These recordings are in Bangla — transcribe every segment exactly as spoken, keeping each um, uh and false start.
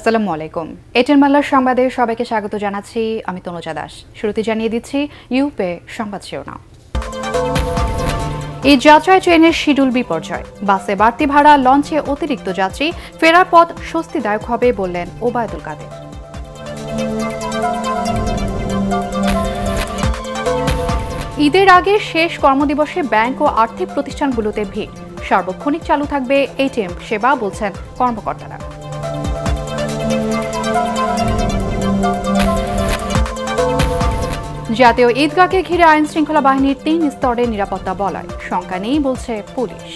আসসালামু আলাইকুম। এটিএন বাংলার সংবাদে সবাইকে স্বাগত জানাচ্ছি। আমি তনুজা দাস। শুরুতে জানিয়ে দিচ্ছি ইউপে সংবাদ শিরোনাম। এই যাত্রায় ট্রেনের শিডিউল বিপর্যয়, বাসে বাড়তি ভাড়া, লঞ্চে অতিরিক্ত যাত্রী, ফেরার পথ স্বস্তিদায়ক হবে বললেন ওবায়দুল কাদের। ঈদের আগে শেষ কর্মদিবসে ব্যাংক ও আর্থিক প্রতিষ্ঠানগুলোতে ভিড়, সার্বক্ষণিক চালু থাকবে এটিএম সেবা বলছেন কর্মকর্তারা। জাতীয় ঈদগাহকে ঘিরে আইন শৃঙ্খলা বাহিনীর তিন স্তরের নিরাপত্তা বলয়, শঙ্কা নেই বলছে পুলিশ।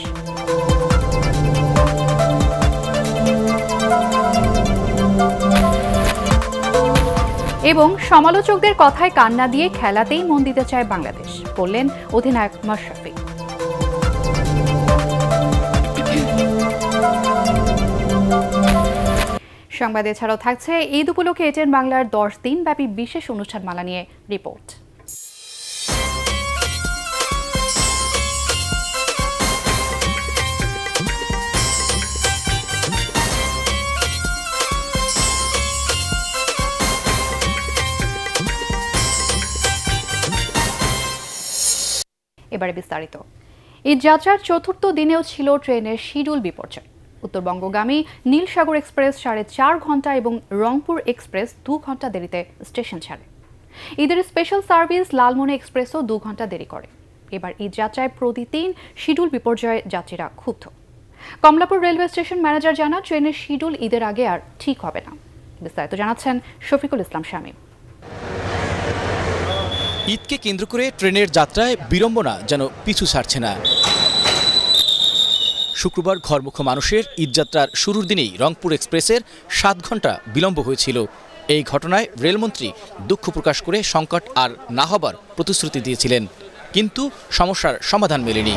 এবং সমালোচকদের কথায় কান্না দিয়ে খেলাতেই মন দিতে চায় বাংলাদেশ বললেন অধিনায়ক মাশরাফি। সংবাদ এছাড়াও থাকছে ঈদ উপলক্ষে এটিএন বাংলার দশ দিন ব্যাপী বিশেষ অনুষ্ঠানমালা নিয়ে রিপোর্ট। এবারে বিস্তারিত। ঈদ যাত্রার চতুর্থ দিনেও ছিল ট্রেনের শিডিউল বিপর্যয়। উত্তরবঙ্গগামী নীলসাগর এক্সপ্রেস সাড়ে চার ঘন্টা এবং রংপুর এক্সপ্রেস দু ঘন্টা দেরিতে স্টেশন ছাড়ে। ঈদের স্পেশাল সার্ভিস লালমনি এক্সপ্রেসও দু ঘন্টা দেরি করে। এবার ঈদ যাত্রায় প্রতিদিন শিডিউল বিপর্যয়ে যাত্রীরা ক্ষুব্ধ। কমলাপুর রেলওয়ে স্টেশন ম্যানেজার জানান, ট্রেনের শিডিউল ঈদের আগে আর ঠিক হবে না। বিস্তারিত জানাচ্ছেন শফিকুল ইসলাম শামীম। ঈদকে কেন্দ্র করে ট্রেনের যাত্রায় বিড়ম্বনা যেন পিছু ছাড়ছে না। শুক্রবার ঘরমুখ মানুষের ঈদযাত্রার শুরুর দিনেই রংপুর এক্সপ্রেসের সাত ঘন্টা বিলম্ব হয়েছিল। এই ঘটনায় রেলমন্ত্রী দুঃখ প্রকাশ করে সংকট আর না হবার প্রতিশ্রুতি দিয়েছিলেন, কিন্তু সমস্যার সমাধান মেলেনি।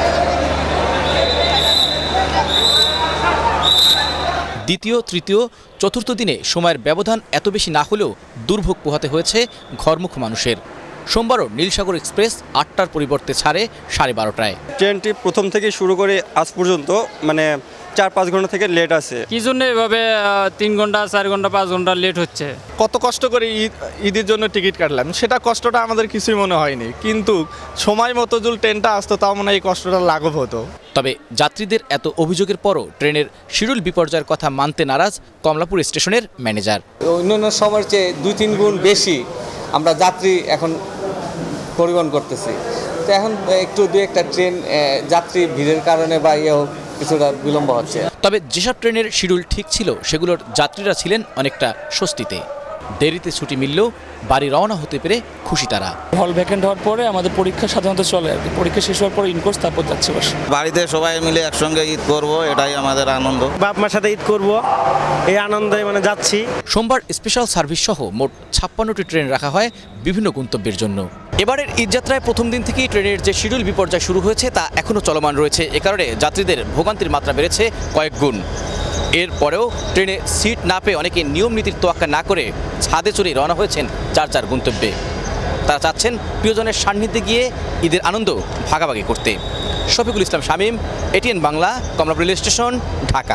দ্বিতীয়, তৃতীয়, চতুর্থ দিনে সময়ের ব্যবধান এত বেশি না হলেও দুর্ভোগ পোহাতে হয়েছে ঘরমুখ মানুষের। সোমবারও নীলসাগর এক্সপ্রেস আটটার পরিবর্তে ছাড়ে সাড়ে বারোটায়। ট্রেনটি প্রথম থেকে শুরু করে আজ পর্যন্ত মানে চার পাঁচ ঘন্টা থেকে লেট আছে। কি জন্য এভাবে তিন ঘন্টা চার ঘন্টা পাঁচ ঘন্টা লেট হচ্ছে? কত কষ্ট করে ঈদ ঈদের জন্য টিকিট কাটলাম, সেটা কষ্টটা আমাদের কিছুই মনে হয়নি, কিন্তু সময় মতো যদি ট্রেনটা আসতো তাও মনে হয় এই কষ্টটা লাঘব হতো। তবে যাত্রীদের এত অভিযোগের পরও ট্রেনের শিডিউল বিপর্যয়ের কথা মানতে নারাজ কমলাপুর স্টেশনের ম্যানেজার। অন্যান্য সময়ের চেয়ে দুই তিন গুণ বেশি আমরা যাত্রী এখন পরিবহন করতেছি। তো এখন একটু দু একটা ট্রেন যাত্রী ভিড়ের কারণে বা ইয়েও কিছুটা বিলম্ব হচ্ছে। তবে যেসব ট্রেনের শিডিউল ঠিক ছিল সেগুলোর যাত্রীরা ছিলেন অনেকটা স্বস্তিতে। দেরিতে ছুটি মিললেও বাড়ি রওনা হতে পেরে খুশি তারা। হল ভ্যাকেন্ট হওয়ার পরে আমাদের পরীক্ষা সাধারণত চলে আর কি, পরীক্ষা শেষ হওয়ার পরে ইনকোর্স তারপর যাচ্ছে বাসা। বাড়িতে সবাই মিলে একসঙ্গে ঈদ করব, এটাই আমাদের আনন্দ। বাপ মার সাথে ঈদ করব, এই আনন্দে মানে যাচ্ছি। সোমবার স্পেশাল সার্ভিস সহ মোট ছাপ্পান্নটি ট্রেন রাখা হয় বিভিন্ন গন্তব্যের জন্য। এবারের ঈদযাত্রায় প্রথম দিন থেকেই ট্রেনের যে শিডিউল বিপর্যয় শুরু হয়েছে তা এখনও চলমান রয়েছে। এ কারণে যাত্রীদের ভোগান্তির মাত্রা বেড়েছে কয়েক গুণ। এরপরেও ট্রেনে সিট না পেয়ে অনেকে নিয়ম নীতির তোয়াক্কা না করে ছাদে চড়ে রওনা হয়েছেন যার যার গন্তব্যে। তারা চাচ্ছেন প্রিয়জনের সান্নিধ্যে গিয়ে ঈদের আনন্দ ভাগাভাগি করতে। Shafiqul Islam Shamim, ATN Bangla, Kamalapur rail station, Dhaka.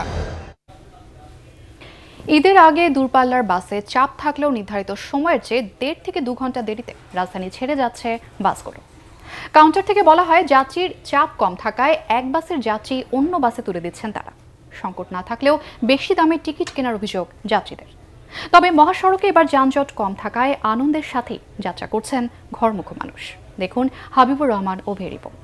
ঈদের আগে দূরপাল্লার বাসে চাপ থাকলেও নির্ধারিত সময়ের চেয়ে দেড় থেকে দু ঘন্টা দেরিতে রাজধানী ছেড়ে যাচ্ছে বাসগুলো। কাউন্টার থেকে বলা হয়, যাত্রীর চাপ কম থাকায় এক বাসের যাত্রী অন্য বাসে তুলে দিচ্ছেন তারা। সংকট না থাকলেও বেশি দামে টিকিট কেনার অভিযোগ যাত্রীদের। তবে মহাসড়কে এবার যানজট কম থাকায় আনন্দের সাথেই যাত্রা করছেন ঘরমুখ মানুষ। দেখুন হাবিবুর রহমান ওভে রিপোর্ট।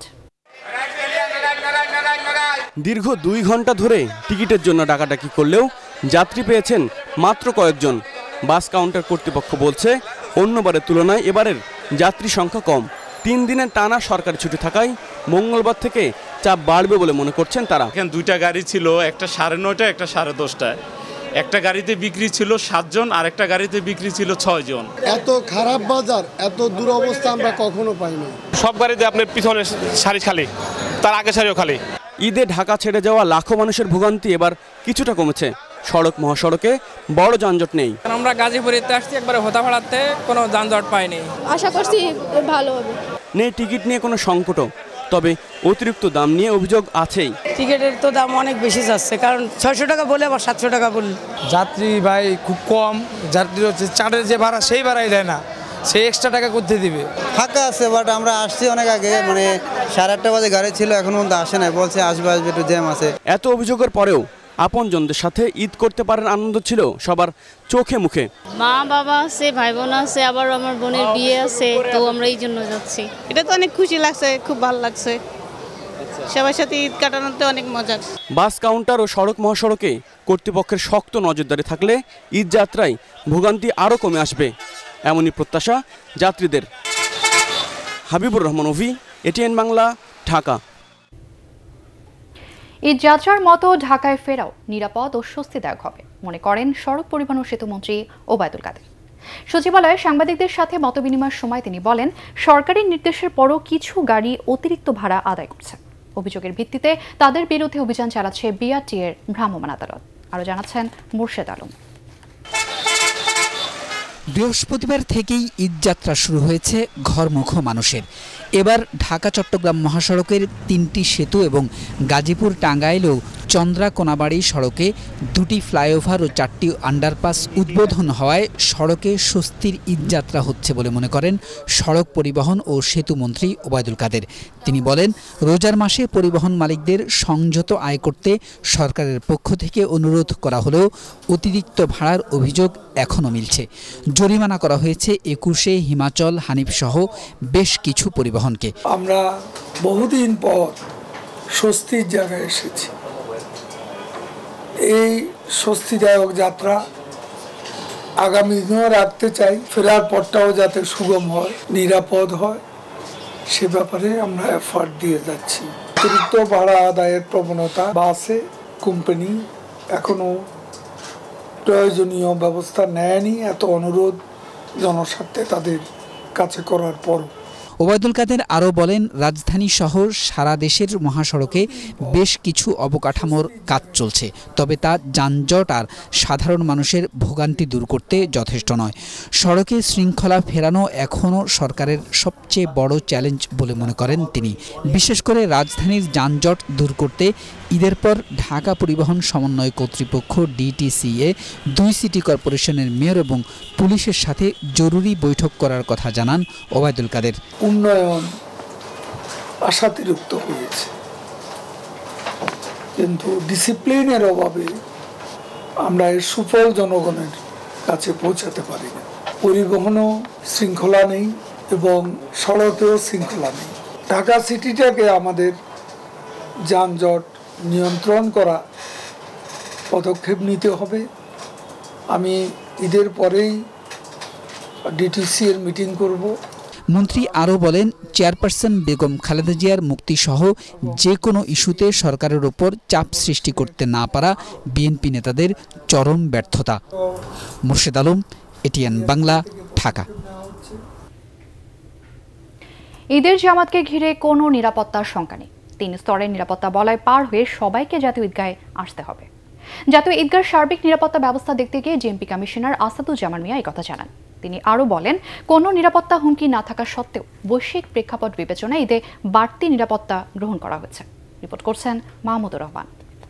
দীর্ঘ দুই ঘন্টা ধরে টিকিটের জন্য ডাকাডাকি করলেও যাত্রী পেয়েছেন মাত্র কয়েকজন। বাস কাউন্টার কর্তৃপক্ষ বলছে, অন্যবারের তুলনায় এবারের যাত্রী সংখ্যা কম। তিন দিনের টানা সরকারি ছুটি থাকায় মঙ্গলবার থেকে চাপ বাড়বে বলে মনে করছেন তারা। এখানে দুইটা গাড়ি ছিল, একটা সাড়ে নয়টা, একটা সাড়ে দশটায়। একটা গাড়িতে বিক্রি ছিল সাতজন আর একটা গাড়িতে বিক্রি ছিল ছয় জন। এত খারাপ বাজার, এত দুরবস্থা আমরা কখনো পাইনি। সব গাড়িতে আপনার পিছনে সারি খালি, তার আগে সারিও খালি। ঈদে ঢাকা ছেড়ে যাওয়া লাখো মানুষের ভোগান্তি এবার কিছুটা কমেছে। সড়ক মহাসড়কে বড় যানজট নেই। আমরা গাজীপুরেতে আসছি, একবারে হোতাপাড়াতে কোনো যানজট পাইনি। আশা করছি ভালো হবে। নেই টিকিট নিয়ে কোনো সংকটও। তবে অতিরিক্ত দাম নিয়ে অভিযোগ আছেই। টিকিটের তো দাম অনেক বেশি যাচ্ছে, কারণ ছয়শো টাকা বলে আবার সাতশো টাকা বলল। যাত্রী ভাই খুব কম, যাত্রী হচ্ছে চার্টের যে ভাড়া সেই ভাড়াই দেয় না, সে এক্সট্রা টাকা করতে দিবে। ফাঁকা আছে, বাট আমরা আসছি অনেক আগে, মানে সাড়ে আটটা বাজে গাড়ি ছিল, এখন পর্যন্ত আসে না, বলছে আসবে আসবে একটু জ্যাম আছে। এত অভিযোগের পরেও আপনজনদের সাথে ঈদ করতে পারেন আনন্দ ছিল সবার চোখে মুখে। মা বাবা আছে, ভাই বোন আছে, আবার আমার বোনের বিয়ে আছে, তো আমরা এই জন্য যাচ্ছি। এটা তো অনেক খুশি লাগছে, খুব ভালো লাগছে, সবার সাথে ঈদ কাটানোতে অনেক মজা। বাস কাউন্টার ও সড়ক মহাসড়কে কর্তৃপক্ষের শক্ত নজরদারি থাকলে ঈদ যাত্রায় ভোগান্তি আরও কমে আসবে, এমনই প্রত্যাশা যাত্রীদের। হাবিবুর রহমান অভি, এটিএন বাংলা, ঢাকা। ঈদ যাত্রার মতো ঢাকায় ফেরাও নিরাপদ ও স্বস্তিদায়ক হবে মনে করেন সড়ক পরিবহন ও সেতুমন্ত্রী ওবায়দুল কাদের। সচিবালয়ে সাংবাদিকদের সাথে মতবিনিময়ের সময় তিনি বলেন, সরকারি নির্দেশের পরও কিছু গাড়ি অতিরিক্ত ভাড়া আদায় করছে। অভিযোগের ভিত্তিতে তাদের বিরুদ্ধে অভিযান চালাচ্ছে বিআরটি এর ভ্রাম্যমাণ আদালত। আরও জানাচ্ছেন মুর্শেদ আলম। বৃহস্পতিবার থেকেই ঈদযাত্রা শুরু হয়েছে ঘরমুখো মানুষের। এবার ঢাকা চট্টগ্রাম মহাসড়কের তিনটি সেতু এবং গাজীপুর টাঙ্গাইলেও চন্দ্রা কোনাবাড়ি সড়কে দুটি ফ্লাইওভার ও চারটি আন্ডারপাস উদ্বোধন হওয়ায় সড়কে স্বস্তির ঈদযাত্রা হচ্ছে বলে মনে করেন সড়ক পরিবহন ও সেতুমন্ত্রী ওবায়দুল কাদের। তিনি বলেন, রোজার মাসে পরিবহন মালিকদের সংযত আয় করতে সরকারের পক্ষ থেকে অনুরোধ করা হলেও অতিরিক্ত ভাড়ার অভিযোগ এখনও মিলছে। জরিমানা করা হয়েছে একুশে, হিমাচল, হানিফ সহ বেশ কিছু পরিবহনকে। আমরা বহুদিন পর স্বস্তির জায়গায় এসেছি। এই স্বস্তিদায়ক যাত্রা আগামী দিনেও রাখতে চাই। ফেরার পরটাও যাতে সুগম হয়, নিরাপদ হয়, সে ব্যাপারে আমরা এফার্ট দিয়ে যাচ্ছি। অতিরিক্ত ভাড়া আদায়ের প্রবণতা বাসে কোম্পানি এখনো প্রয়োজনীয় ব্যবস্থা নেয়নি, এত অনুরোধ জনস্বার্থে তাদের কাছে করার পর। ওবায়দুল কাদের আরও বলেন, রাজধানী শহর সারা দেশের মহাসড়কে বেশ কিছু অবকাঠামোর কাজ চলছে, তবে তা যানজট আর সাধারণ মানুষের ভোগান্তি দূর করতে যথেষ্ট নয়। সড়কে শৃঙ্খলা ফেরানো এখনও সরকারের সবচেয়ে বড় চ্যালেঞ্জ বলে মনে করেন তিনি। বিশেষ করে রাজধানীর যানজট দূর করতে ঈদের পর ঢাকা পরিবহন সমন্বয় কর্তৃপক্ষ ডিটিসিএ দুই সিটি কর্পোরেশনের মেয়র এবং পুলিশের সাথে জরুরি বৈঠক করার কথা জানান ওবায়দুল কাদের। উন্নয়ন আশাতিরিক্ত হয়েছে, কিন্তু ডিসিপ্লিনের অভাবে আমরা এর সুফল জনগণের কাছে পৌঁছাতে পারি না। পরিবহনও শৃঙ্খলা নেই এবং সড়কেও শৃঙ্খলা নেই। ঢাকা সিটিটাকে আমাদের যানজট নিয়ন্ত্রণ করা পদক্ষেপ নিতে হবে। আমি ঈদের পরেই ডিটিসি এর মিটিং করব। মন্ত্রী আরও বলেন, চেয়ারপারসন বেগম খালেদা জিয়ার মুক্তিসহ যে কোনো ইস্যুতে সরকারের ওপর চাপ সৃষ্টি করতে না পারা বিএনপি নেতাদের চরম ব্যর্থতা। মুর্শেদ আলম, এটিএন বাংলা, ঢাকা। ঈদের জামাতকে ঘিরে কোনো নিরাপত্তার শঙ্কা নেই। তিন স্তরের নিরাপত্তা বলয় পার হয়ে সবাইকে জাতীয় ঈদগাহে আসতে হবে। জাতীয় ঈদগার সার্বিক নিরাপত্তা ব্যবস্থা দেখতে গিয়ে জেএমপি কমিশনার আসাদুজ্জামান মিয়া এই কথা জানান। তিনি আরও বলেন, কোনো নিরাপত্তা হুমকি না থাকা সত্ত্বেও বৈশ্বিক প্রেক্ষাপট বিবেচনায় ঈদে বাড়তি নিরাপত্তা গ্রহণ করা হয়েছে। রিপোর্ট করছেন মাহমুদুর রহমান।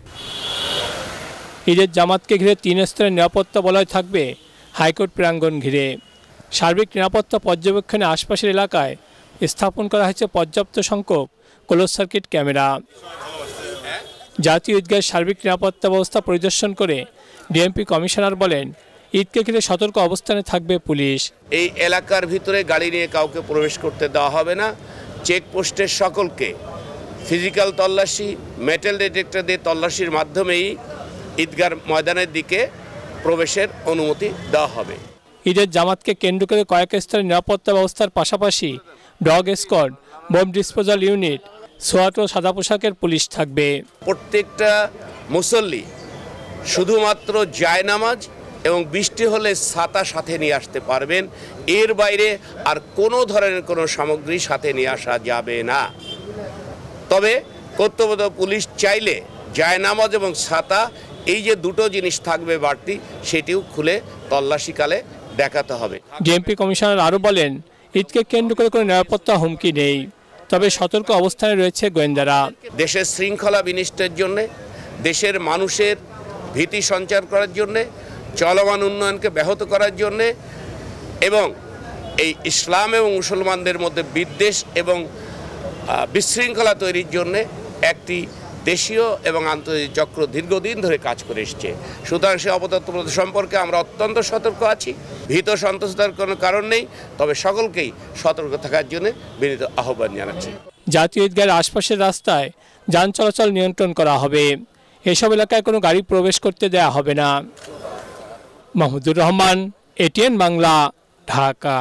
ঈদের জামাতকে ঘিরে তিন স্তরের নিরাপত্তা বলয় থাকবে হাইকোর্ট প্রাঙ্গণ ঘিরে। সার্বিক নিরাপত্তা পর্যবেক্ষণে আশপাশের এলাকায় স্থাপন করা হয়েছে পর্যাপ্ত সংখ্যক ক্লোজ সার্কিট ক্যামেরা। জাতীয় ঈদগাহের সার্বিক নিরাপত্তা ব্যবস্থা পরিদর্শন করে ডিএমপি কমিশনার বলেন, ঈদকে ঘিরে সতর্ক অবস্থানে থাকবে পুলিশ। এই এলাকার ভিতরে গাড়ি নিয়ে কাউকে প্রবেশ করতে দেওয়া হবে না। চেকপোস্টের সকলকে ফিজিক্যাল তল্লাশি, মেটাল ডিটেক্টর দিয়ে তল্লাশির মাধ্যমেই ঈদগাহ ময়দানের দিকে প্রবেশের অনুমতি দেওয়া হবে। ঈদের জামাতকে কেন্দ্র করে কয়েক স্তরের নিরাপত্তা ব্যবস্থার পাশাপাশি dog squad, bomb disposal unit, সোয়াট ও সাদা পোশাকের পুলিশ থাকবে। প্রত্যেকটা মুসল্লি শুধুমাত্র জায়নামাজ এবং বৃষ্টি হলে ছাতা সাথে নিয়ে আসতে পারবেন। এর বাইরে আর কোনো ধরনের কোনো সামগ্রী সাথে নিয়ে আসা যাবে না। তবে কর্তব্যরত পুলিশ চাইলে জায়নামাজ এবং ছাতা, এই যে দুটো জিনিস থাকবে বাড়তি, সেটিও খুলে তল্লাশিকালে দেখাতে হবে। ডিএমপি কমিশনার আরও বলেন, ঈদকে কেন্দ্র করে কোনো নিরাপত্তা হুমকি নেই, তবে সতর্ক অবস্থানে রয়েছে গোয়েন্দারা। দেশের শৃঙ্খলা বিনষ্টের জন্য, দেশের মানুষের ভীতি সঞ্চার করার জন্য, চলমান উন্নয়নকে ব্যাহত করার জন্য এবং এই ইসলাম এবং মুসলমানদের মধ্যে বিদ্বেষ এবং বিশৃঙ্খলা তৈরির জন্য একটি দেশীয় এবং আন্তর্জাতিক চক্র দীর্ঘদিন ধরে কাজ করে এসছে। সুতরাং সে অপতৎপরতা সম্পর্কে আমরা অত্যন্ত সতর্ক আছি। ভীত সন্ত্রস্তার কোনো কারণ নেই, তবে সকলকেই সতর্ক থাকার জন্য বিনীত আহ্বান জানাচ্ছি। জাতীয় ঈদগাহের আশপাশের রাস্তায় যান চলাচল নিয়ন্ত্রণ করা হবে। এসব এলাকায় কোনো গাড়ি প্রবেশ করতে দেয়া হবে না। মাহমুদুর রহমান, এটিএন বাংলা, ঢাকা।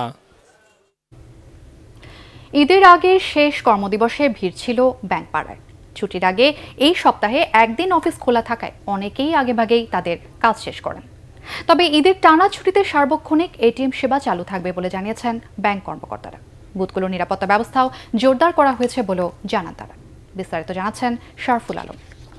ঈদের আগে শেষ কর্মদিবসে ভিড় ছিল ব্যাংক পাড়ায়। ছুটির আগে এই সপ্তাহে একদিন অফিস খোলা থাকায় অনেকেই আগেভাগেই তাদের কাজ শেষ করেন। তবে ঈদের টানা ছুটিতে সার্বক্ষণিক এটিএম সেবা চালু থাকবে বলে জানিয়েছেন ব্যাংক কর্মকর্তারা। বুথগুলোর নিরাপত্তা ব্যবস্থাও জোরদার করা হয়েছে বলেও জানান তারা। বিস্তারিত জানাচ্ছেন শারফুল আলম।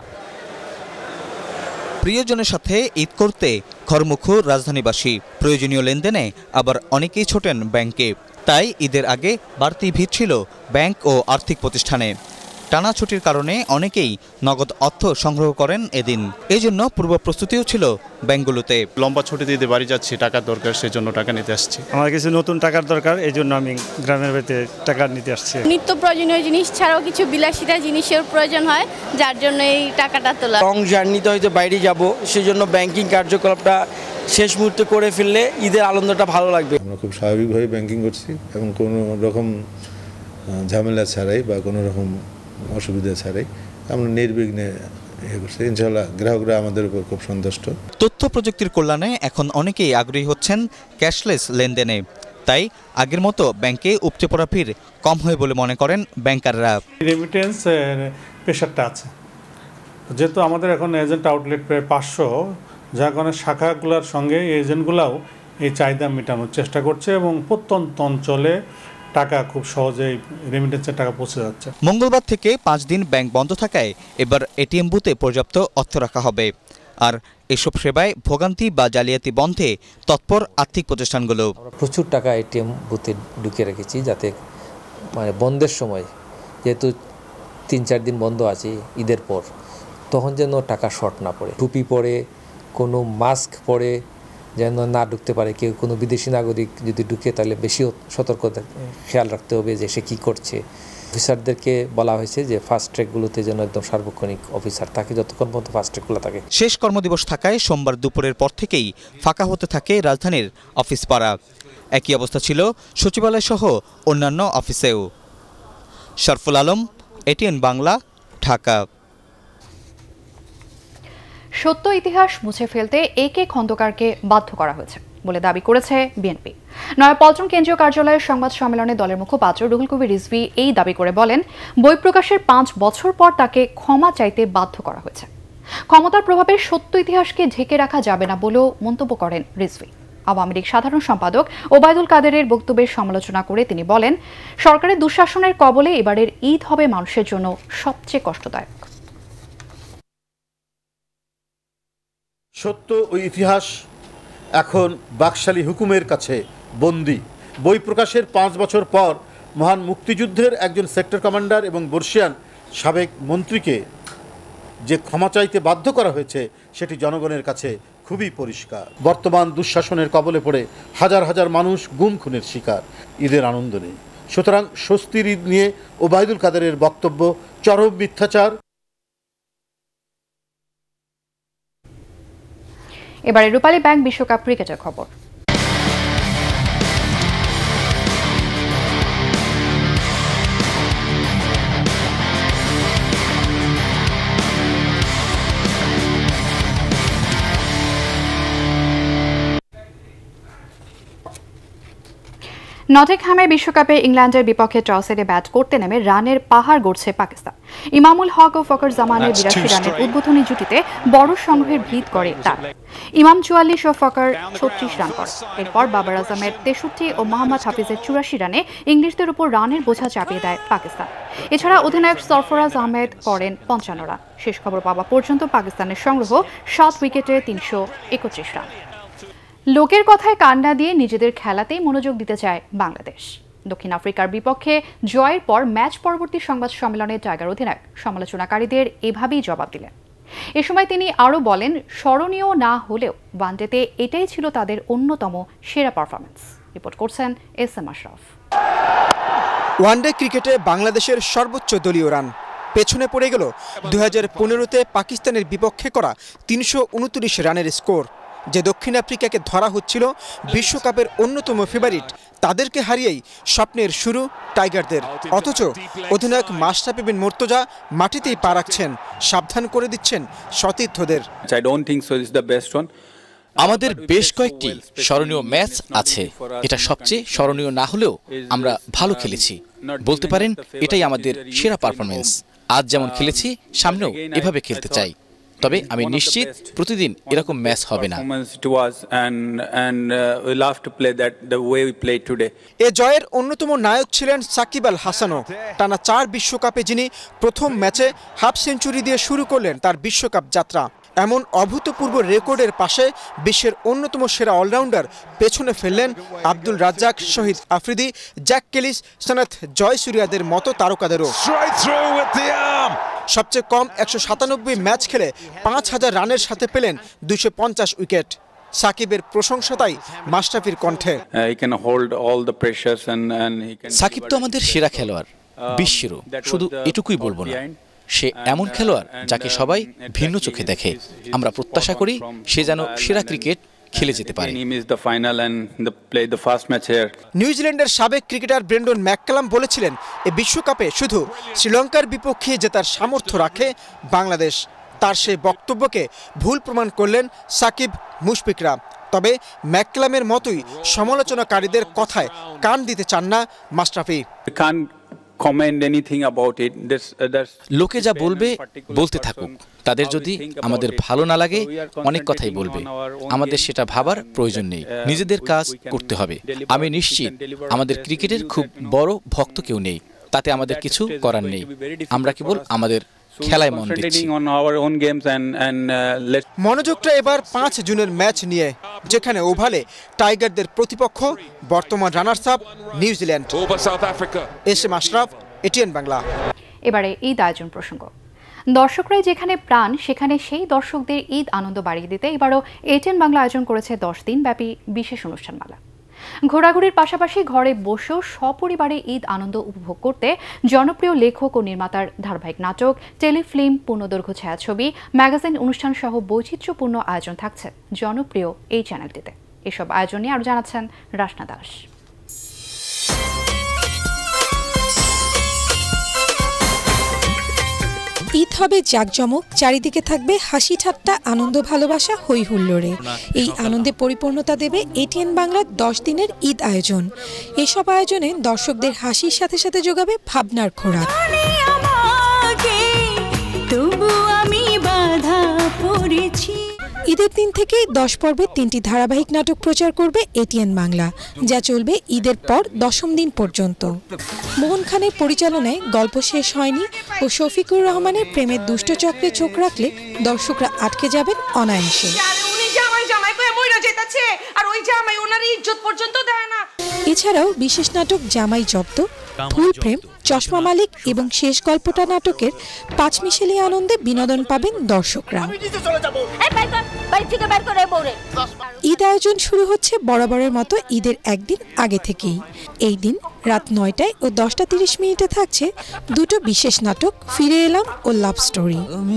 প্রিয়জনের সাথে ঈদ করতে ঘরমুখো রাজধানীবাসী। প্রয়োজনীয় লেনদেনে আবার অনেকেই ছোটেন ব্যাংকে। তাই ঈদের আগে বাড়তি ভিড় ছিল ব্যাংক ও আর্থিক প্রতিষ্ঠানে। টানা ছুটির কারণে অনেকেই নগদ অর্থ সংগ্রহ করেন এদিন। এই জন্য পূর্ব প্রস্তুতিও ছিল ব্যাংকগুলোতে। লম্বা ছুটিতে ঈদে বাড়ি যাচ্ছি, টাকার দরকার, সেই জন্য টাকা নিতে আসছি। আমার কিছু নতুন টাকার দরকার, এই জন্য আমি গ্রামের বাড়িতে টাকা নিতে আসছি। নিত্য প্রয়োজনীয় জিনিস ছাড়াও কিছু বিলাসিতা জিনিসের প্রয়োজন হয়, যার জন্য এই টাকাটা তোলা। লং জার্নিতে হয়তো বাইরে যাব, সেই জন্য ব্যাংকিং কার্যকলাপটা শেষ মুহূর্তে করে ফেললে ঈদের আনন্দটা ভালো লাগবে। আমরা খুব স্বাভাবিকভাবে ব্যাংকিং করছি এবং কোনো রকম ঝামেলা ছাড়াই বা কোনো রকম অসুবিধা ছাড়াই আমরা নির্বিঘ্নে ইয়ে করছি। ইনশাআল্লাহ গ্রাহকরা আমাদের উপর খুব সন্তুষ্ট। তথ্য প্রযুক্তির কল্যাণে এখন অনেকেই আগ্রহী হচ্ছেন ক্যাশলেস লেনদেনে। তাই আগের মতো ব্যাংকে উপচে পড়া ভিড় কম হয় বলে মনে করেন ব্যাংকাররা। রেমিটেন্স প্রেশারটা আছে, যেহেতু আমাদের এখন এজেন্ট আউটলেট প্রায় পাঁচশো, যার কারণে শাখাগুলোর সঙ্গে এজেন্টগুলাও এই চাহিদা মেটানোর চেষ্টা করছে এবং প্রত্যন্ত অঞ্চলে টাকা খুব সহজেই রেমিটেন্সের টাকা পৌঁছে যাচ্ছে। মঙ্গলবার থেকে পাঁচ দিন ব্যাংক বন্ধ থাকায় এবার এটিএম বুথে পর্যাপ্ত অর্থ রাখা হবে। আর এসব সেবায় ভোগান্তি বা জালিয়াতি বন্ধে তৎপর আর্থিক প্রতিষ্ঠানগুলো। প্রচুর টাকা এটিএম বুথে ঢুকিয়ে রেখেছি, যাতে মানে বন্ধের সময়, যেহেতু তিন চার দিন বন্ধ আছে ঈদের পর, তখন যেন টাকা শর্ট না পড়ে। টুপি পরে, কোনো মাস্ক পরে যেন না ঢুকতে পারে কেউ। কোনো বিদেশি নাগরিক যদি ঢুকে তাহলে বেশি সতর্কতা খেয়াল রাখতে হবে যে সে কী করছে। অফিসারদেরকে বলা হয়েছে যে ফাস্ট ট্র্যাকগুলোতে যেন একদম সার্বক্ষণিক অফিসার থাকে, যতক্ষণ পর্যন্ত ফাস্ট ট্র্যাকগুলো থাকে। শেষ কর্মদিবস থাকায় সোমবার দুপুরের পর থেকেই ফাঁকা হতে থাকে রাজধানীর অফিস পাড়া। একই অবস্থা ছিল সচিবালয় সহ অন্যান্য অফিসেও। শারফুল আলম, এটিএন বাংলা, ঢাকা। সত্য ইতিহাস মুছে ফেলতে এ কে খন্দকারকে বাধ্য করা হয়েছে বলে দাবি করেছে বিএনপি। নয়াপল্টন কেন্দ্রীয় কার্যালয়ের সংবাদ সম্মেলনে দলের মুখপাত্র রুহুল কবির রিজভী এই দাবি করে বলেন, বই প্রকাশের পাঁচ বছর পর তাকে ক্ষমা চাইতে বাধ্য করা হয়েছে। ক্ষমতার প্রভাবে সত্য ইতিহাসকে ঢেকে রাখা যাবে না বলেও মন্তব্য করেন রিজভী। আওয়ামী লীগ সাধারণ সম্পাদক ওবায়দুল কাদেরের বক্তব্যের সমালোচনা করে তিনি বলেন, সরকারের দুঃশাসনের কবলে এবারের ঈদ হবে মানুষের জন্য সবচেয়ে কষ্টদায়ক। সত্য ও ইতিহাস এখন বাকশালী হুকুমের কাছে বন্দী। বই প্রকাশের পাঁচ বছর পর মহান মুক্তিযুদ্ধের একজন সেক্টর কমান্ডার এবং বর্ষিয়ান সাবেক মন্ত্রীকে যে ক্ষমা চাইতে বাধ্য করা হয়েছে সেটি জনগণের কাছে খুবই পরিষ্কার। বর্তমান দুঃশাসনের কবলে পড়ে হাজার হাজার মানুষ গুম খুনের শিকার। ঈদের আনন্দ নেই। সুতরাং স্বস্তির ঈদ নিয়ে ওবায়দুল কাদেরের বক্তব্য চরম মিথ্যাচার। এবারে রূপালী ব্যাংক বিশ্বকাপ ক্রিকেটের খবর। নটিংহ্যামে বিশ্বকাপে ইংল্যান্ডের বিপক্ষে টস হেরে ব্যাট করতে নেমে রানের পাহাড় গড়ছে পাকিস্তান। ইমামুল হক ও ফকর জামানের বিরাশি রানের উদ্বোধনী জুটিতে বড় সংগ্রহের ভিত করে তারা। ইমাম চুয়াল্লিশ ও ফকর ছত্রিশ রান করে। এরপর বাবর আজমের তেষট্টি ও মোহাম্মদ হাফিজের চুরাশি রানে ইংলিশদের উপর রানের বোঝা চাপিয়ে দেয় পাকিস্তান। এছাড়া অধিনায়ক সরফরাজ আহমেদ করেন পঞ্চান্ন রান। শেষ খবর পাওয়া পর্যন্ত পাকিস্তানের সংগ্রহ সাত উইকেটে তিনশো একত্রিশ রান। লোকের কথায় কান না দিয়ে নিজেদের খেলাতেই মনোযোগ দিতে চায় বাংলাদেশ। দক্ষিণ আফ্রিকার বিপক্ষে জয়ের পর ম্যাচ পরবর্তী সংবাদ সম্মেলনে টাইগার অধিনায়ক সমালোচনাকারীদের এভাবেই জবাব দিলেন। এ সময় তিনি আরও বলেন, স্মরণীয় না হলেও ওয়ানডেতে এটাই ছিল তাদের অন্যতম সেরা পারফরম্যান্স। রিপোর্ট করছেন এস এম আশরাফ। ওয়ানডে ক্রিকেটে বাংলাদেশের সর্বোচ্চ দলীয় রান পেছনে পড়ে গেল দুই হাজার পনেরোতে পাকিস্তানের বিপক্ষে করা তিনশো উনত্রিশ রানের স্কোর। যে দক্ষিণ আফ্রিকাকে ধরা হচ্ছিল বিশ্বকাপের অন্যতম ফেভারিট, তাদেরকে হারিয়েই স্বপ্নের শুরু টাইগারদের। অথচ অধিনায়ক মাশরাফি বিন মুর্তজা মাটিতেই পা রাখছেন, সাবধান করে দিচ্ছেন সতীর্থদের। আমাদের বেশ কয়েকটি স্মরণীয় ম্যাচ আছে, এটা সবচেয়ে স্মরণীয় না হলেও আমরা ভালো খেলেছি, বলতে পারেন এটাই আমাদের সেরা পারফরমেন্স। আজ যেমন খেলেছি সামনেও এভাবে খেলতে চাই, তবে আমি নিশ্চিত প্রতিদিন এরকম ম্যাচ হবে না। এ জয়ের অন্যতম নায়ক ছিলেন সাকিব আল হাসানও। টানা চার বিশ্বকাপে যিনি প্রথম ম্যাচে হাফ সেঞ্চুরি দিয়ে শুরু করলেন তার বিশ্বকাপ যাত্রা। এমন অভূতপূর্ব রেকর্ডের পাশে বিশ্বের অন্যতম সেরা অলরাউন্ডার পেছনে ফেললেন আব্দুল রাজ্জাক, শহীদ আফ্রিদি, জ্যাক কেলিস, সনাথ জয়সূরিয়াদের মতো তারকাদেরও। সবচেয়ে কম একশো সাতানব্বই ম্যাচ খেলে পাঁচ হাজার রানের সাথে পেলেন দুইশো পঞ্চাশ উইকেট। সাকিবের প্রশংসা তাই মাশরাফির কণ্ঠে। সাকিব তো আমাদের সেরা খেলোয়াড়, বিশ্বেরও, শুধু এটুকুই বলবো না, সে এমন খেলোয়াড় যাকে সবাই ভিন্ন চোখে দেখে। আমরা প্রত্যাশা করি সে যেন সেরা ক্রিকেট খেলে যেতে পারে। নিউজিল্যান্ডের সাবেক ক্রিকেটার ব্রেন্ডন ম্যাককালাম বলেছিলেন, এ বিশ্বকাপে শুধু শ্রীলঙ্কার বিপক্ষে জেতার সামর্থ্য রাখে বাংলাদেশ। তার সেই বক্তব্যকে ভুল প্রমাণ করলেন সাকিব, মুশফিকরা। তবে ম্যাককালামের মতোই সমালোচনাকারীদের কথায় কান দিতে চান না মাশরাফি। লোকে যা বলবে বলতে থাকুক, তাদের যদি আমাদের ভালো না লাগে অনেক কথাই বলবে, আমাদের সেটা ভাবার প্রয়োজন নেই, নিজেদের কাজ করতে হবে। আমি নিশ্চিত আমাদের ক্রিকেটের খুব বড় ভক্ত কেউ নেই, তাতে আমাদের কিছু করার নেই, আমরা কেবল আমাদের খেলায় মন দিচ্ছি। মনোযোগটা এবার পাঁচ জুনের ম্যাচ নিয়ে, যেখানে ওভালে টাইগারদের প্রতিপক্ষ বর্তমান runners up New Zealand. S M Ashraf, ATN Bangla. এবারে ঈদ আয়োজন প্রসঙ্গ। দর্শকরাই যেখানে প্রাণ, সেখানে সেই দর্শকদের ঈদ আনন্দ বাড়িয়ে দিতে এবারও এটিএন বাংলা আয়োজন করেছে দশ দিন ব্যাপী বিশেষ অনুষ্ঠানমালা। ঘোরাঘুরির পাশাপাশি ঘরে বসেও সপরিবারে ঈদ আনন্দ উপভোগ করতে জনপ্রিয় লেখক ও নির্মাতার ধারাবাহিক নাটক, টেলিফিল্ম, পূর্ণদৈর্ঘ্য ছায়াছবি, ম্যাগাজিন অনুষ্ঠান সহ বৈচিত্র্যপূর্ণ আয়োজন থাকছে জনপ্রিয় এই চ্যানেলটিতে। এসব আয়োজন নিয়ে আরও জানাচ্ছেন রাশনা দাস। ঈদ হবে জাঁকজমক, চারিদিকে থাকবে হাসি ঠাট্টা, আনন্দ, ভালোবাসা, হই হুল্লোড়ে। এই আনন্দে পরিপূর্ণতা দেবে এটিএন বাংলার দশ দিনের ঈদ আয়োজন। এসব আয়োজনে দর্শকদের হাসির সাথে সাথে যোগাবে ভাবনার খোরাক। ঈদের দিন থেকে দশ পর্বের তিনটি ধারাবাহিক নাটক প্রচার করবে এটিএন বাংলা, যা চলবে ঈদের পর দশম দিন পর্যন্ত। মোহন খানের পরিচালনায় গল্প শেষ হয়নি ও শফিকুর রহমানের প্রেমের দুষ্ট চক্রে চোখ রাখলে দর্শকরা আটকে যাবেন অনায়াসে। এছাড়াও বিশেষ নাটক জামাই জব্দ, ফুল প্রেম, চশমা মালিক এবং শেষ গল্পটা নাটকের পাঁচমিশেলি আনন্দে বিনোদন পাবেন দর্শকরা। ঈদ আয়োজন শুরু হচ্ছে বরাবরের মতো ঈদের একদিন আগে থেকেই। এই দিন রাত নয়টায় ও দশটা তিরিশ মিনিটে থাকছে দুটো বিশেষ নাটক, ফিরে এলাম ও লাভ স্টোরি।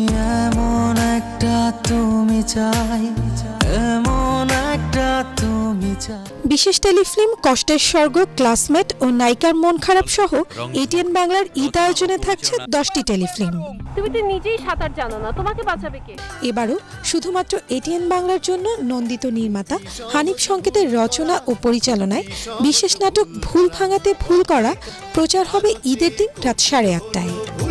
বিশেষ টেলিফিল্ম কষ্টের স্বর্গ, ক্লাসমেট ও নায়িকার মন খারাপ সহ এটিএন বাংলার ঈদ আয়োজনে থাকছে দশটি টেলিফিল্ম। তুমি তো নিজেই সাঁতার জানো না, তোমাকে বাঁচাবে কে? এবারও শুধুমাত্র এটিএন বাংলার জন্য নন্দিত নির্মাতা হানিফ সংকেতের রচনা ও পরিচালনায় বিশেষ নাটক ভুল ভাঙাতে ভুল করা প্রচার হবে ঈদের দিন রাত সাড়ে আটটায়।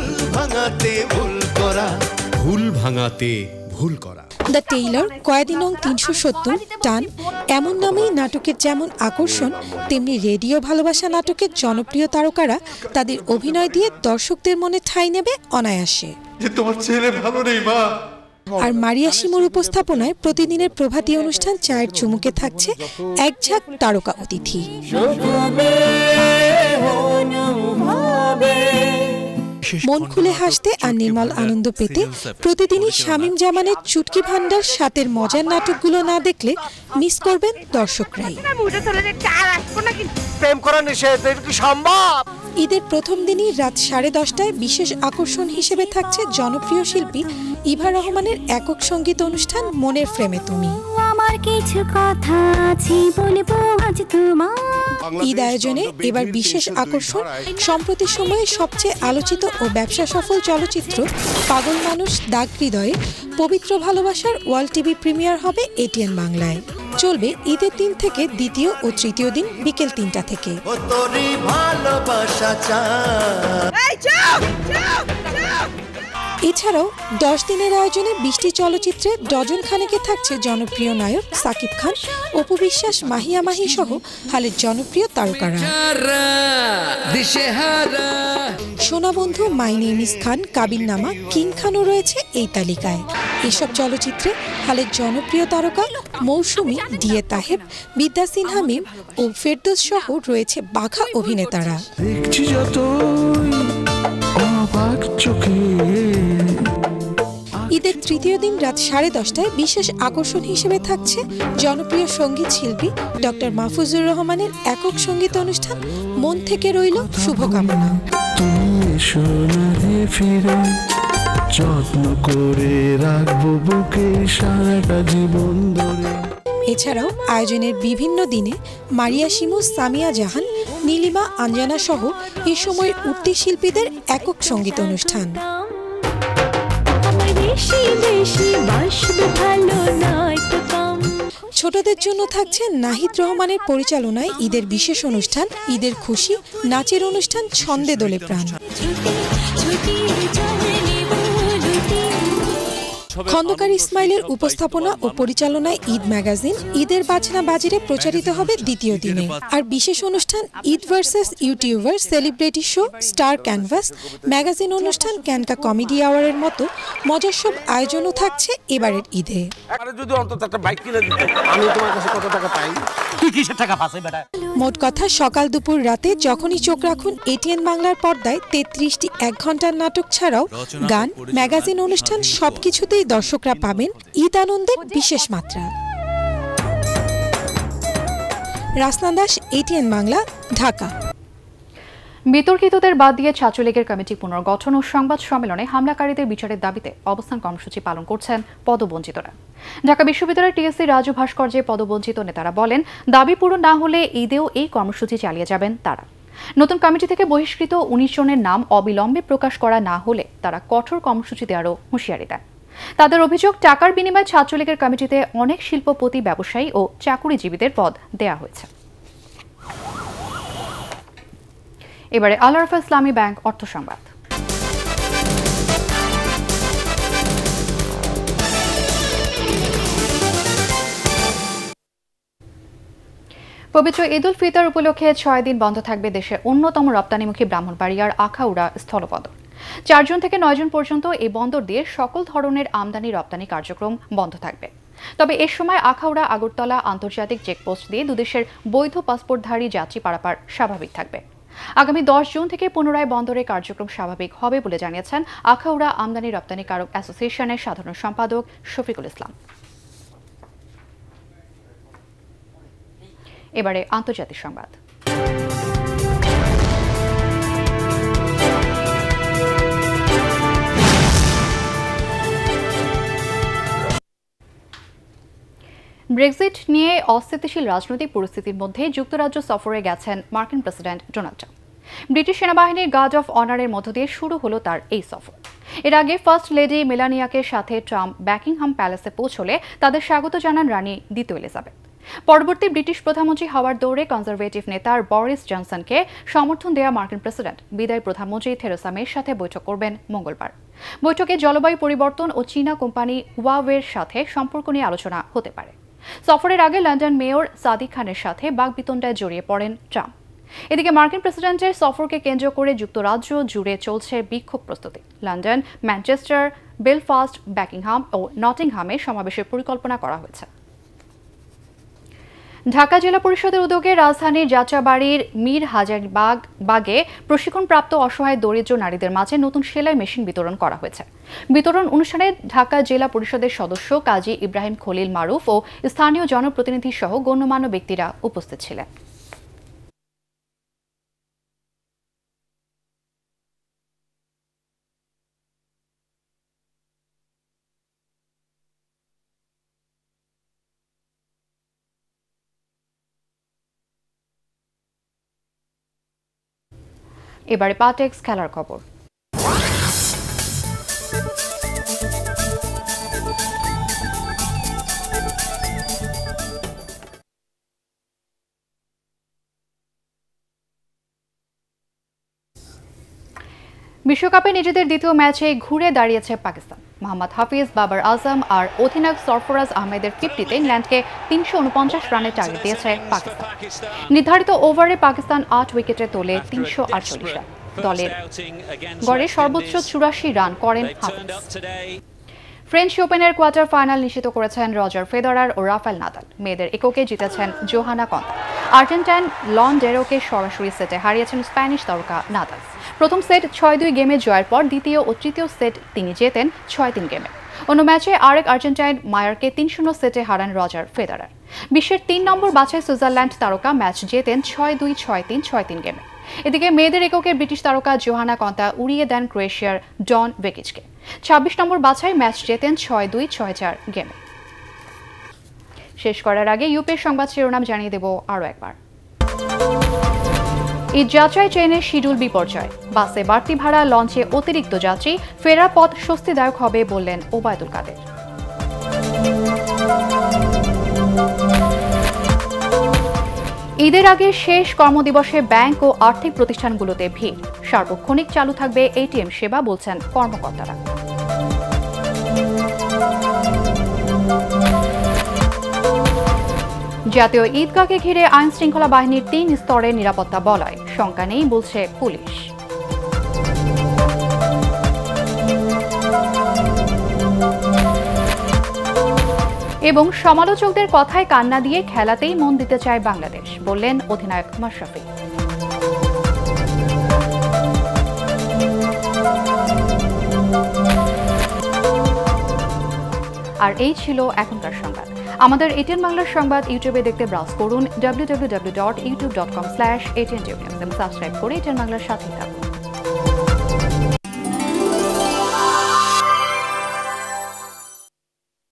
ভুল ভাঙাতে ভুল করা। দ্য টেইলর, কয়েদি নং তিনশো সত্তর, টান এমন নামেই নাটকের যেমন আকর্ষণ, তেমনি রেডিও ভালোবাসা নাটকের জনপ্রিয় তারকারা তাদের অভিনয় দিয়ে দর্শকদের মনে ঠাঁই নেবে অনায়াসে। তোমার ছেলে ভালো নেই মা। আর মারিয়া শিমুর উপস্থাপনায় প্রতিদিনের প্রভাতী অনুষ্ঠান চায়ের চুমুকে থাকছে এক ঝাঁক তারকা অতিথি। মন খুলে হাসতে আর নির্মল আনন্দ পেতে প্রতিদিনই শামীম জামানের চুটকি ভান্ডার সাতের মজার নাটকগুলো না দেখলে মিস করবেন দর্শকরাই। ঈদের প্রথম দিনই রাত সাড়ে দশটায় বিশেষ আকর্ষণ হিসেবে থাকছে জনপ্রিয় শিল্পী ইভা রহমানের একক সঙ্গীত অনুষ্ঠান মনের ফ্রেমে তুমি। ঈদ আয়োজনে এবার বিশেষ আকর্ষণ সম্প্রতি সময়ে সবচেয়ে আলোচিত ও ব্যবসা সফল চলচ্চিত্র পাগল মানুষ দাগ হৃদয়ে পবিত্র ভালোবাসার ওয়ার্ল্ড টিভি প্রিমিয়ার হবে এটিএন বাংলায়। চলবে ঈদের দিন থেকে দ্বিতীয় ও তৃতীয় দিন বিকেল তিনটা থেকে। এছাড়াও দশ দিনের আয়োজনে বিশটি চলচ্চিত্রে ডজন খানেকে থাকছে জনপ্রিয় নায়ক সাকিব খান, অপু বিশ্বাস, মাহিয়া মাহি সহ হালের জনপ্রিয় তারকারা। সোনা বন্ধু, মাই নেম ইজ খান, কাবিলনামা, কিং খানও রয়েছে এই তালিকায়। এসব চলচ্চিত্রে হালের জনপ্রিয় তারকা মৌসুমী, ডিএ তাহেব, বিদ্যা সিনহা মিম ও ফেরদৌস সহ রয়েছে বাঘা অভিনেতারা। ঈদের তৃতীয় দিন রাত সাড়ে দশটায় বিশেষ আকর্ষণ হিসেবে থাকছে জনপ্রিয় সঙ্গীত শিল্পী ডক্টর মাহফুজুর রহমানের একক সঙ্গীত অনুষ্ঠান মন থেকে রইল শুভকামনা। এছাড়াও আয়োজনের বিভিন্ন দিনে মারিয়া শিমু, সামিয়া জাহান, নীলিমা, আঞ্জানা সহ এ সময়ের উঠতি শিল্পীদের একক সঙ্গীত অনুষ্ঠান। ছোটদের জন্য থাকছে নাহিদ রহমানের পরিচালনায় ঈদের বিশেষ অনুষ্ঠান ঈদের খুশি, নাচের অনুষ্ঠান ছন্দে দোলে প্রাণ। খন্দকার ইসমাইলের উপস্থাপনা ও পরিচালনায় ঈদ ম্যাগাজিন ঈদের বাজনা বাজিরে প্রচারিত হবে দ্বিতীয় দিনে। আর বিশেষ অনুষ্ঠান Eid versus YouTuber, celebrity show, star canvas, magazine অনুষ্ঠান, ক্যানকা কমেডি আওয়ারের মতো মজার সব আয়োজনও থাকছে এবারের ঈদে। মোট কথা সকাল দুপুর রাতে যখনই চোখ রাখুন এটিএন বাংলার পর্দায় তেত্রিশটি এক ঘন্টার নাটক ছাড়াও গান, ম্যাগাজিন অনুষ্ঠান সবকিছুতেই দর্শকরা পাবেন ঈদ আনন্দের বিশেষ মাত্রা। রাসনা দাস, এটিএন বাংলা, ঢাকা। বিতর্কিতদের বাদ দিয়ে ছাত্রলীগের কমিটি পুনর্গঠন ও সংবাদ সম্মেলনে হামলাকারীদের বিচারের দাবিতে অবস্থান কর্মসূচি পালন করছেন পদবঞ্চিতরা। ঢাকা বিশ্ববিদ্যালয়ের টিএসসি রাজু ভাস্কর্যে পদবঞ্চিত নেতারা বলেন, দাবি পূরণ না হলে ঈদেও এই কর্মসূচি চালিয়ে যাবেন তারা। নতুন কমিটি থেকে বহিষ্কৃত উনিশ জনের নাম অবিলম্বে প্রকাশ করা না হলে তারা কঠোর কর্মসূচি দেওয়ারও হুঁশিয়ারি দেন। তাদের অভিযোগ, টাকার বিনিময়ে ছাত্রলীগের কমিটিতে অনেক শিল্পপতি, ব্যবসায়ী ও চাকুরিজীবীদের পদ দেয়া হয়েছে। এবারে আল আরফা ইসলামী ব্যাংক অর্থ সংবাদ। পবিত্র ঈদ উল ফিতর উপলক্ষে ছয় দিন বন্ধ থাকবে দেশের অন্যতম রপ্তানিমুখী ব্রাহ্মণবাড়িয়ার আখাউড়া স্থলবন্দর। চার জুন থেকে নয় জুন পর্যন্ত এই বন্দর দিয়ে সকল ধরনের আমদানি রপ্তানি কার্যক্রম বন্ধ থাকবে। তবে এ সময় আখাউড়া আগরতলা আন্তর্জাতিক চেকপোস্ট দিয়ে দুদেশের বৈধ পাসপোর্টধারী যাত্রী পারাপার স্বাভাবিক থাকবে। আগামী দশ জুন থেকে পুনরায় বন্দরের কার্যক্রম স্বাভাবিক হবে বলে জানিয়েছেন আখাউড়া আমদানি রপ্তানিকারক অ্যাসোসিয়েশনের সাধারণ সম্পাদক শফিকুল ইসলাম। এবারে আন্তর্জাতিক সংবাদ। ব্রেক্সিট নিয়ে অস্থিতিশীল রাজনৈতিক পরিস্থিতির মধ্যে যুক্তরাজ্য সফরে গেছেন মার্কিন প্রেসিডেন্ট ডোনাল্ড ট্রাম্প। ব্রিটিশ সেনাবাহিনীর গার্ড অফ অনারের মধ্য দিয়ে শুরু হলো তার এই সফর। এর আগে ফার্স্ট লেডি মেলানিয়াকে সাথে ট্রাম্প ব্যাকিংহাম প্যালেসে পৌঁছলে তাদের স্বাগত জানান রানী দ্বিতীয় এলিজাবেথ। পরবর্তী ব্রিটিশ প্রধানমন্ত্রী হওয়ার দৌড়ে কনজারভেটিভ নেতার বরিস জনসনকে সমর্থন দেওয়া মার্কিন প্রেসিডেন্ট বিদায়ী প্রধানমন্ত্রী থেরেসা মের সাথে বৈঠক করবেন মঙ্গলবার। বৈঠকে জলবায়ু পরিবর্তন ও চীনা কোম্পানি হুয়াওয়ের সাথে সম্পর্ক নিয়ে আলোচনা হতে পারে। সফরের আগে লন্ডন মেয়র সাদিক খানের সাথে বাকবিতণ্ডায় জড়িয়ে পড়েন ট্রাম্প। এদিকে মার্কিন প্রেসিডেন্টের সফরকে কেন্দ্র করে যুক্তরাজ্য জুড়ে চলছে বিক্ষোভ প্রস্তুতি। লন্ডন, ম্যানচেস্টার, বেলফাস্ট, ব্যাকিংহাম ও নটিংহামে সমাবেশের পরিকল্পনা করা হয়েছে। ঢাকা জেলা পরিষদের উদ্যোগে রাজধানীর যাত্রাবাড়ির মীর হাজারীবাগ বাগে প্রশিক্ষণপ্রাপ্ত অসহায় দরিদ্র নারীদের মাঝে নতুন সেলাই মেশিন বিতরণ করা হয়েছে। বিতরণ অনুষ্ঠানে ঢাকা জেলা পরিষদের সদস্য কাজী ইব্রাহিম খলিল মারুফ ও স্থানীয় জনপ্রতিনিধি সহ গণ্যমান্য ব্যক্তিরা উপস্থিত ছিলেন। এবারে পাটেক্স খেলার খবর। বিশ্বকাপে নিজেদের দ্বিতীয় ম্যাচে ঘুরে দাঁড়িয়েছে পাকিস্তান। মোহাম্মদ হাফিজ, বাবর আজম আর অধিনায়ক সরফরাজ আহমেদের ফিফটিতে ইংল্যান্ডকে তিনশো উনপঞ্চাশ রানের টার্গেট দিয়েছে পাকিস্তান। নির্ধারিত ওভারে পাকিস্তান আট উইকেটে তোলে তিনশো আটচল্লিশ রান। দলের গড়ে সর্বোচ্চ চুরাশি রান করেন হাফিজ। ফ্রেঞ্চ ওপেনের কোয়ার্টার ফাইনাল নিশ্চিত করেছেন রজার ফেদেরার ও রাফেল নাদাল। মেয়েদের এককে জিতেছেন জোহানা কন্তা। আর্জেন্টাইন লন ডেরোকে সরাসরি সেটে হারিয়েছেন স্প্যানিশ তারকা নাদাল। প্রথম সেট ছয় দুই গেমে জয়ের পর দ্বিতীয় ও তৃতীয় সেট তিনি জেতেন ছয় তিন গেমে। অন্য ম্যাচে আরেক আর্জেন্টাইন মায়ারকে তিন শূন্য সেটে হারান রজার ফেদেরার। বিশ্বের তিন নম্বর বাছাই সুইজারল্যান্ড তারকা ম্যাচ জেতেন ছয় দুই, ছয় তিন, ছয় তিন গেমে। এদিকে মেয়েদের এককে ব্রিটিশ তারকা জোহানা কন্তা উড়িয়ে দেন ক্রোয়েশিয়ার ডন ভেকিচকে। ছাব্বিশ নম্বর বাছাই ম্যাচ জেতেন ছয় দুই, ছয় চার গেমে। শেষ করার আগে ইউপির সংবাদ শিরোনাম জানিয়ে দেব আরও একবার। ঈদ যাত্রায় ট্রেনের শিডিউল বিপর্যয়, বাসে বাড়তি ভাড়া, লঞ্চে অতিরিক্ত যাত্রী, ফেরার পথ স্বস্তিদায়ক হবে বললেন ওবায়দুল কাদের। ঈদের আগে শেষ কর্মদিবসে ব্যাংক ও আর্থিক প্রতিষ্ঠানগুলোতে ভিড়, সার্বক্ষণিক চালু থাকবে এটিএম সেবা বলছেন কর্মকর্তারা। জাতীয় ঈদগাহকে ঘিরে আইন শৃঙ্খলা বাহিনীর তিন স্তরে নিরাপত্তা বলয়, শঙ্কা নেই বলছে পুলিশ। এবং সমালোচকদের কথায় কান্না দিয়ে খেলাতেই মন দিতে চায় বাংলাদেশ বললেন অধিনায়ক মাশরাফি। আর এই ছিল এখনকার সংবাদ। আমাদের এটিএন বাংলার সংবাদ ইউটিউবে দেখতে ব্রাউজ করুন W W W dot YouTube dot com slash ATN TV. Subscribe করে এটিএন বাংলার সাথেই থাকুন।